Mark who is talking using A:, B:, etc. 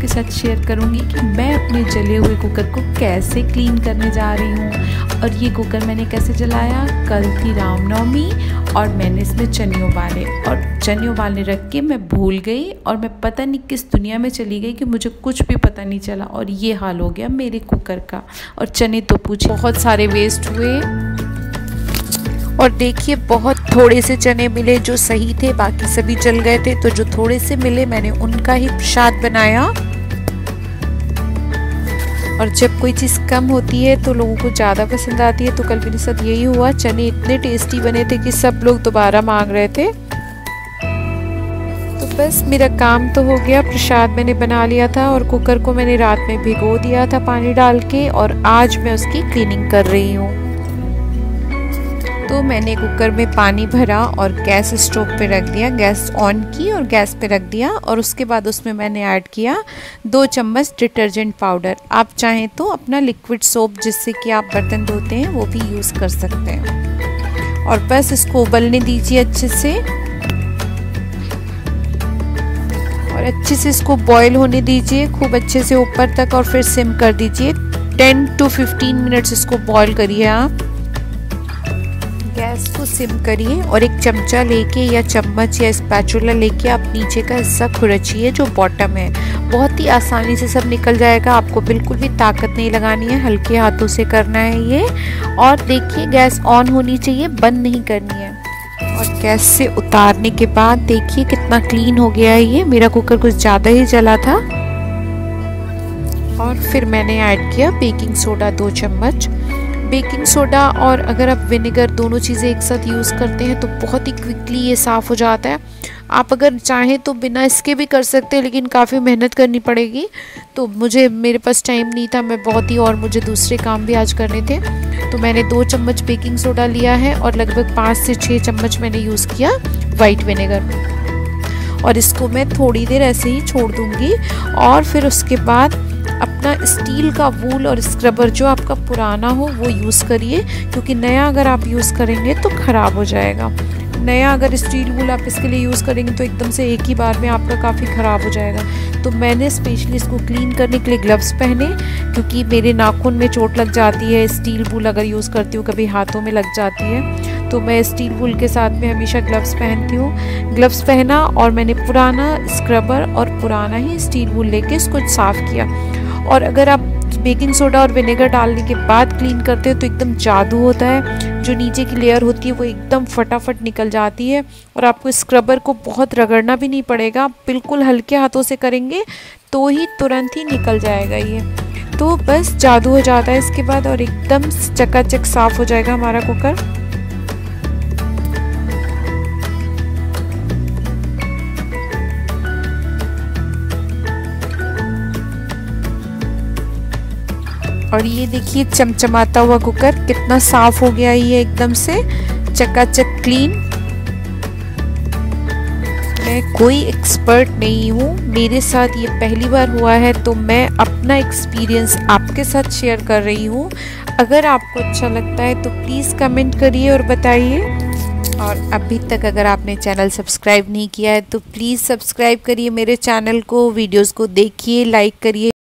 A: आपके साथ शेयर करूंगी कि मैं अपने जले हुए कुकर को कैसे क्लीन करने जा रही हूँ। और ये कुकर मैंने कैसे जलाया, कल थी रामनवमी और मैंने इसमें चने उबाले और चने उबालने रख के मैं भूल गई और मैं पता नहीं किस दुनिया में चली गई कि मुझे कुछ भी पता नहीं चला और ये हाल हो गया मेरे कुकर का। और चने तो पूछे बहुत सारे वेस्ट हुए। और देखिए बहुत थोड़े से चने मिले जो सही थे, बाकी सभी जल गए थे। तो जो थोड़े से मिले मैंने उनका ही प्रसाद बनाया। और जब कोई चीज़ कम होती है तो लोगों को ज़्यादा पसंद आती है। तो कल मेरे साथ यही हुआ, चने इतने टेस्टी बने थे कि सब लोग दोबारा मांग रहे थे। तो बस मेरा काम तो हो गया, प्रसाद मैंने बना लिया था और कुकर को मैंने रात में भिगो दिया था पानी डाल के और आज मैं उसकी क्लीनिंग कर रही हूँ। तो मैंने कुकर में पानी भरा और गैस स्टोव पे रख दिया, गैस ऑन की और गैस पे रख दिया। और उसके बाद उसमें मैंने ऐड किया 2 चम्मच डिटर्जेंट पाउडर। आप चाहें तो अपना लिक्विड सोप जिससे कि आप बर्तन धोते हैं वो भी यूज़ कर सकते हैं। और बस इसको उबलने दीजिए अच्छे से और अच्छे से इसको बॉईल होने दीजिए खूब अच्छे से ऊपर तक और फिर सिम कर दीजिए। 10 to 15 मिनट्स इसको बॉईल करिए। आप गैस को सिम करिए और एक चमचा लेके या चम्मच या स्पैचुला लेके आप नीचे का हिस्सा खुरचिए जो बॉटम है। बहुत ही आसानी से सब निकल जाएगा, आपको बिल्कुल भी ताकत नहीं लगानी है, हल्के हाथों से करना है ये। और देखिए गैस ऑन होनी चाहिए, बंद नहीं करनी है। और गैस से उतारने के बाद देखिए कितना क्लीन हो गया है ये। मेरा कुकर कुछ ज़्यादा ही जला था। और फिर मैंने ऐड किया बेकिंग सोडा 2 चम्मच। बेकिंग सोडा और अगर आप विनेगर दोनों चीज़ें एक साथ यूज़ करते हैं तो बहुत ही क्विकली ये साफ़ हो जाता है। आप अगर चाहें तो बिना इसके भी कर सकते हैं, लेकिन काफ़ी मेहनत करनी पड़ेगी। तो मेरे पास टाइम नहीं था, मैं मुझे दूसरे काम भी आज करने थे। तो मैंने 2 चम्मच बेकिंग सोडा लिया है और लगभग 5 से 6 चम्मच मैंने यूज़ किया वाइट विनेगर। और इसको मैं थोड़ी देर ऐसे ही छोड़ दूँगी। और फिर उसके बाद अपना स्टील का वूल और स्क्रबर जो आपका पुराना हो वो यूज़ करिए, क्योंकि नया अगर आप यूज़ करेंगे तो ख़राब हो जाएगा। नया अगर स्टील वूल आप इसके लिए यूज़ करेंगे तो एकदम से एक ही बार में आपका काफ़ी ख़राब हो जाएगा। तो मैंने स्पेशली इसको क्लीन करने के लिए ग्लव्स पहने, क्योंकि मेरे नाखून में चोट लग जाती है। स्टील वूल अगर यूज़ करती हूँ कभी हाथों में लग जाती है, तो मैं स्टील वूल के साथ में हमेशा ग्लव्स पहनती हूँ। ग्लव्स पहना और मैंने पुराना स्क्रबर और पुराना ही स्टील वूल लेके इसको साफ़ किया। और अगर आप बेकिंग सोडा और विनेगर डालने के बाद क्लीन करते हो तो एकदम जादू होता है। जो नीचे की लेयर होती है वो एकदम फटाफट निकल जाती है और आपको स्क्रबर को बहुत रगड़ना भी नहीं पड़ेगा। आप बिल्कुल हल्के हाथों से करेंगे तो ही तुरंत ही निकल जाएगा ये। तो बस जादू हो जाता है इसके बाद और एकदम चकाचक साफ़ हो जाएगा हमारा कुकर। और ये देखिए चमचमाता हुआ कुकर कितना साफ हो गया ये, एकदम से चकाचक क्लीन। मैं कोई एक्सपर्ट नहीं हूँ, मेरे साथ ये पहली बार हुआ है तो मैं अपना एक्सपीरियंस आपके साथ शेयर कर रही हूँ। अगर आपको अच्छा लगता है तो प्लीज़ कमेंट करिए और बताइए। और अभी तक अगर आपने चैनल सब्सक्राइब नहीं किया है तो प्लीज़ सब्सक्राइब करिए मेरे चैनल को, वीडियोज़ को देखिए, लाइक करिए।